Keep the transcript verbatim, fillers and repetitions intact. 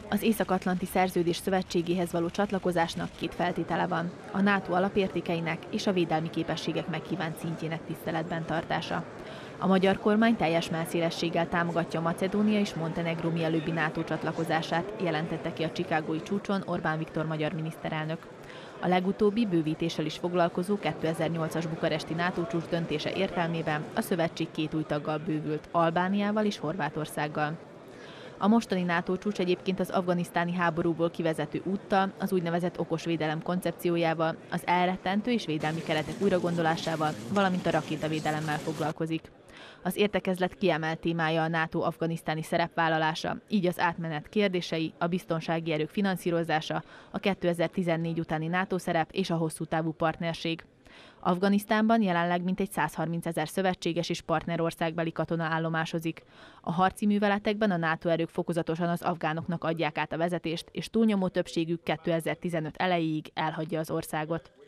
Az Észak-Atlanti Szerződés Szövetségéhez való csatlakozásnak két feltétele van: a NATO alapértékeinek és a védelmi képességek megkívánt szintjének tiszteletben tartása. A magyar kormány teljes mellszélességgel támogatja Macedónia és Montenegró mielőbbi NATO csatlakozását, jelentette ki a chicagói csúcson Orbán Viktor magyar miniszterelnök. A legutóbbi bővítéssel is foglalkozó kétezer-nyolcas bukaresti NATO csúcs döntése értelmében a szövetség két új taggal bővült, Albániával és Horvátországgal. A mostani NATO csúcs egyébként az afganisztáni háborúból kivezető úttal, az úgynevezett okos védelem koncepciójával, az elrettentő és védelmi keretek újragondolásával, valamint a rakétavédelemmel foglalkozik. Az értekezlet kiemelt témája a NATO afganisztáni szerepvállalása, így az átmenet kérdései, a biztonsági erők finanszírozása, a kétezer-tizennégy utáni NATO szerep és a hosszú távú partnerség. Afganisztánban jelenleg mintegy százharmincezer szövetséges és partnerországbeli katona állomásozik. A harci műveletekben a NATO erők fokozatosan az afgánoknak adják át a vezetést, és túlnyomó többségük kétezer-tizenöt elejéig elhagyja az országot.